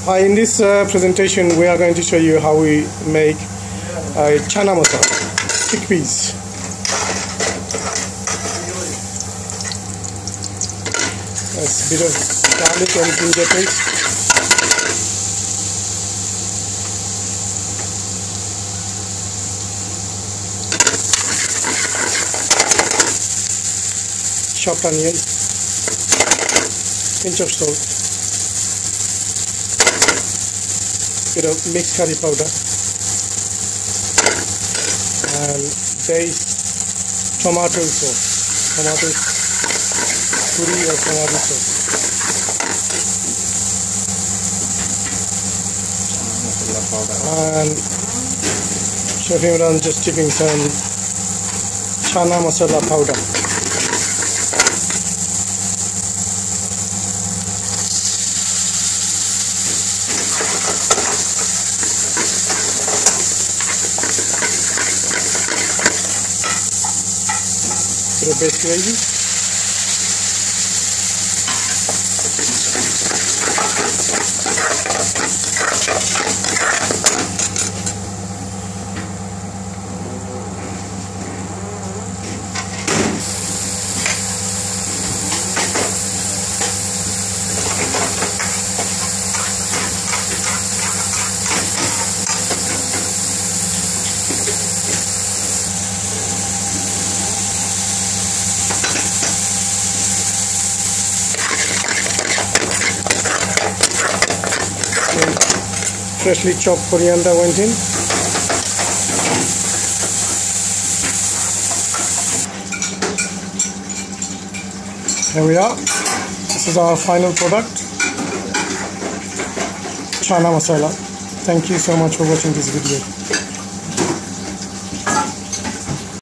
In this presentation, we are going to show you how we make Chana Masala, chickpeas. That's a bit of garlic and ginger paste. Chopped onion, pinch of salt, bit of mixed curry powder, and base tomato sauce, tomato puree or tomato sauce. And Chef Imran just dipping some Chana Masala powder. Bit of base gravy. Freshly chopped coriander went in. Here we are. This is our final product, Chana Masala. Thank you so much for watching this video.